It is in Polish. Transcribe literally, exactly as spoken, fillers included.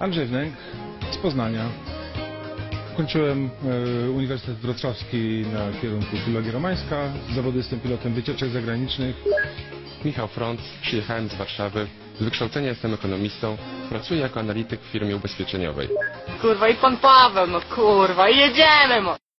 Andrzej Wnęk z Poznania. Kończyłem e, Uniwersytet Wrocławski na kierunku Filologia Romańska. Z zawodu jestem pilotem wycieczek zagranicznych. Michał Frąc, przyjechałem z Warszawy. Z wykształcenia jestem ekonomistą. Pracuję jako analityk w firmie ubezpieczeniowej. Kurwa i pan Paweł, no kurwa, i jedziemy mo!